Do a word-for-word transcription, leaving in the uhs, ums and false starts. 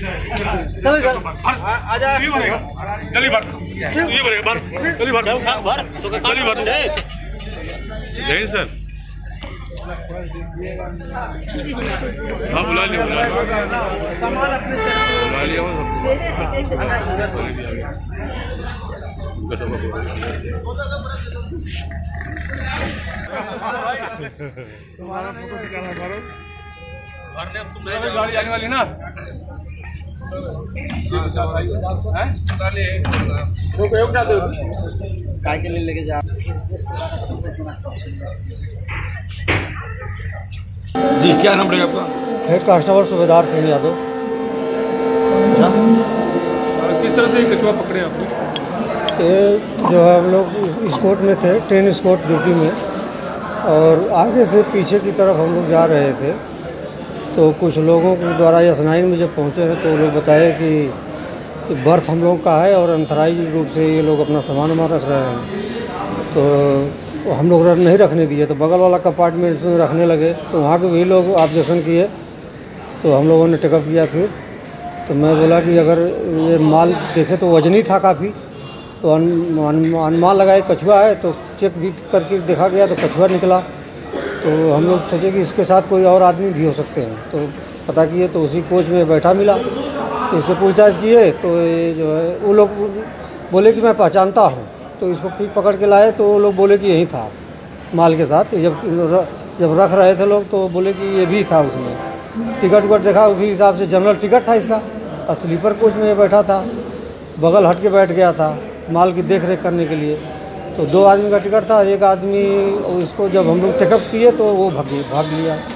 चलो चल आ जा जल्दी भर ये भरेगा भर जल्दी भर भर जल्दी भर जय सर हाँ बुला लिया बुला लिया तुम्हारा फोटो दिखाना करो भरने अब तुम गाड़ी आने वाली ना काय के लिए लेके जा। जी क्या नाम पड़ेगा आपका? हेड कांस्टेबल सूबेदार सिंह यादव। किस तरह से ये कछुआ पकड़े आपने? ये जो है हम लोग स्कॉट में थे, ट्रेन स्कॉट ड्यूटी में, और आगे से पीछे की तरफ हम लोग जा रहे थे तो कुछ लोगों के द्वारा यसनाइन में जब पहुँचे हैं तो लोग बताए कि बर्थ हम लोग का है और अंतराई रूप से ये लोग अपना सामान वामान रख रहे हैं, तो हम लोग नहीं रखने दिए तो बगल वाला कंपार्टमेंट में रखने लगे, तो वहाँ के भी लोग ऑब्जेक्शन किए तो हम लोगों ने टेकअप किया। फिर तो मैं बोला कि अगर ये माल देखे तो वजनी था काफ़ी, तो अनुमान लगाए कछुआ है, तो चेक भी करके देखा गया तो कछुआ निकला। तो हम लोग सोचे कि इसके साथ कोई और आदमी भी हो सकते हैं, तो पता किए तो उसी कोच में बैठा मिला, तो इससे पूछताछ किए तो ये जो है वो लोग बोले कि मैं पहचानता हूँ, तो इसको फिर पकड़ के लाए तो वो लोग बोले कि यही था माल के साथ। जब जब रख रहे थे लोग तो बोले कि ये भी था, उसमें टिकट विकट देखा उसी हिसाब से जनरल टिकट था इसका, स्लीपर कोच में ये बैठा था, बगल हट के बैठ गया था माल की देख रेख करने के लिए। तो दो आदमी का टिकट था, एक आदमी इसको जब हम लोग चेकअप किए तो वो भाग भाग लिया।